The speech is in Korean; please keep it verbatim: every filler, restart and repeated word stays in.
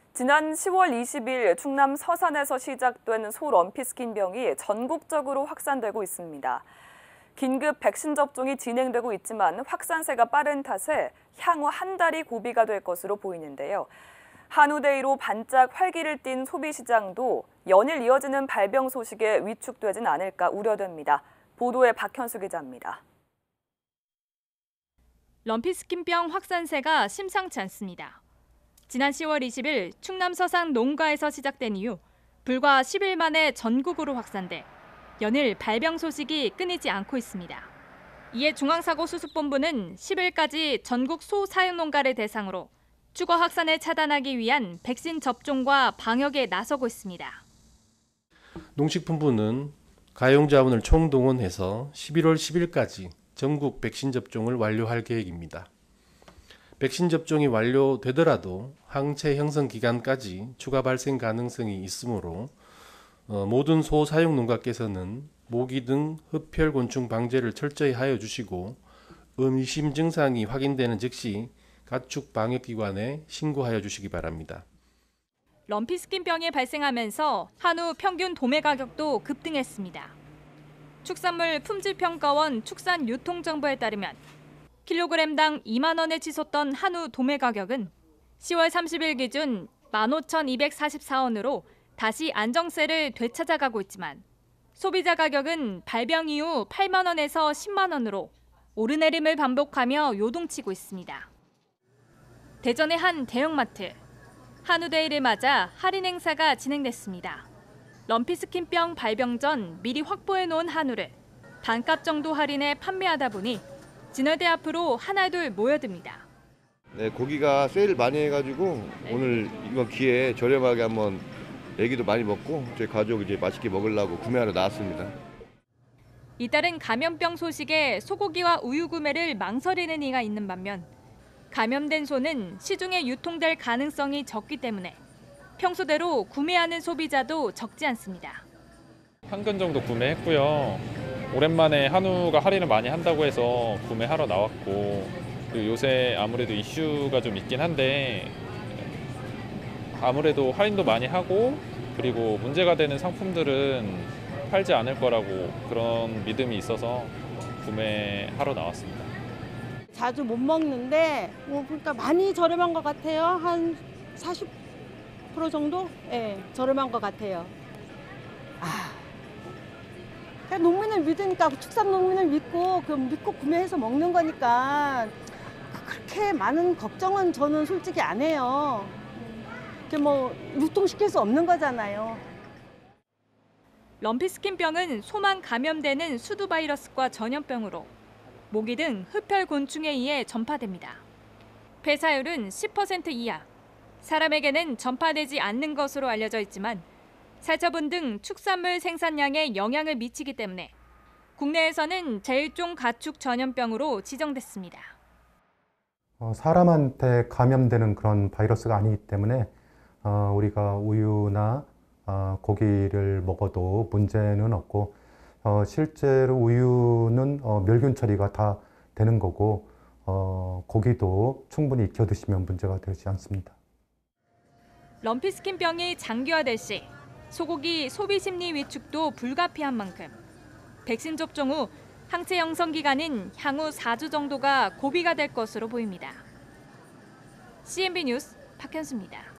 지난 시월 이십일 충남 서산에서 시작된 소 럼피스킨병이 전국적으로 확산되고 있습니다. 긴급 백신 접종이 진행되고 있지만 확산세가 빠른 탓에 향후 한 달이 고비가 될 것으로 보이는데요. 한우데이로 반짝 활기를 띤 소비시장도 연일 이어지는 발병 소식에 위축되진 않을까 우려됩니다. 보도에 박현수 기자입니다. 럼피스킨병 확산세가 심상치 않습니다. 지난 시월 이십일 충남 서산 농가에서 시작된 이후 불과 십 일 만에 전국으로 확산돼 연일 발병 소식이 끊이지 않고 있습니다. 이에 중앙사고수습본부는 십 일까지 전국 소 사육농가를 대상으로 추가 확산을 차단하기 위한 백신 접종과 방역에 나서고 있습니다. 농식품부는 가용자원을 총동원해서 십일월 십일까지 전국 백신 접종을 완료할 계획입니다. 백신 접종이 완료되더라도 항체 형성 기간까지 추가 발생 가능성이 있으므로 어, 모든 소 사육 농가께서는 모기 등 흡혈곤충 방제를 철저히 하여 주시고 의심 증상이 확인되는 즉시 가축 방역기관에 신고하여 주시기 바랍니다. 럼피스킨병이 발생하면서 한우 평균 도매 가격도 급등했습니다. 축산물 품질평가원 축산유통정보에 따르면 킬로그램당 이만 원에 치솟던 한우 도매 가격은 시월 삼십일 기준 만 오천이백사십사 원으로 다시 안정세를 되찾아가고 있지만 소비자 가격은 발병 이후 팔만 원에서 십만 원으로 오르내림을 반복하며 요동치고 있습니다. 대전의 한 대형마트, 한우데이를 맞아 할인 행사가 진행됐습니다. 럼피스킨병 발병 전 미리 확보해 놓은 한우를 반값 정도 할인해 판매하다 보니 진열대 앞으로 하나둘 모여듭니다. 네, 고기가 세일 많이 해가지고 네. 오늘 이번 기회에 저렴하게 한번 애기도 많이 먹고 저희 가족 이제 맛있게 먹으려고 구매하러 나왔습니다. 이따른 감염병 소식에 소고기와 우유 구매를 망설이는 이가 있는 반면 감염된 소는 시중에 유통될 가능성이 적기 때문에 평소대로 구매하는 소비자도 적지 않습니다. 한 근 정도 구매했고요. 오랜만에 한우가 할인을 많이 한다고 해서 구매하러 나왔고 그리고 요새 아무래도 이슈가 좀 있긴 한데 아무래도 할인도 많이 하고 그리고 문제가 되는 상품들은 팔지 않을 거라고 그런 믿음이 있어서 구매하러 나왔습니다. 자주 못 먹는데 뭐 그러니까 많이 저렴한 것 같아요. 한 사십 퍼센트 정도? 네, 저렴한 것 같아요. 아, 그냥 농민을 믿으니까 축산 농민을 믿고 그 믿고 구매해서 먹는 거니까 그렇게 많은 걱정은 저는 솔직히 안 해요. 그 뭐 유통시킬 수 없는 거잖아요. 럼피스킨병은 소만 감염되는 수두 바이러스과 전염병으로 모기 등 흡혈곤충에 의해 전파됩니다. 폐사율은 십 퍼센트 이하, 사람에게는 전파되지 않는 것으로 알려져 있지만 살처분 등 축산물 생산량에 영향을 미치기 때문에 국내에서는 제일종 가축 전염병으로 지정됐습니다. 어, 사람한테 감염되는 그런 바이러스가 아니기 때문에 어, 우리가 우유나 어, 고기를 먹어도 문제는 없고 어, 실제로 우유는 어, 멸균 처리가 다 되는 거고 어, 고기도 충분히 익혀 드시면 문제가 되지 않습니다. 럼피스킨병이 장기화될 시 소고기 소비 심리 위축도 불가피한 만큼 백신 접종 후 항체 형성 기간은 향후 사 주 정도가 고비가 될 것으로 보입니다. 씨엔비 뉴스 박현수입니다.